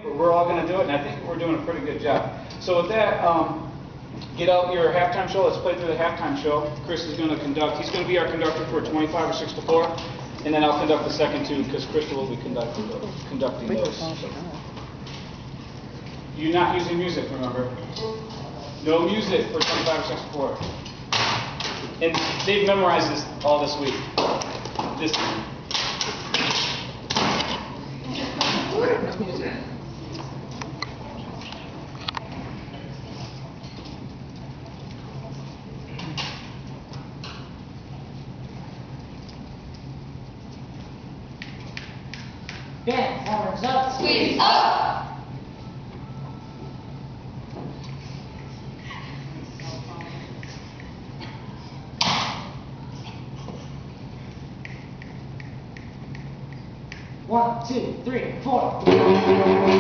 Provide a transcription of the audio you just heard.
we're all going to do it, and I think we're doing a pretty good job. So with that, get out your halftime show. Let's play through the halftime show. Chris is going to conduct. He's going to be our conductor for 25 or 6 to 4, and then I'll conduct the second two because Crystal will be conducting those. So. You're not using music, remember? No music for 25 or 6 to 4. And they've memorized this all this week. This. Band, horns up, Squeeze up. One, two, three, four.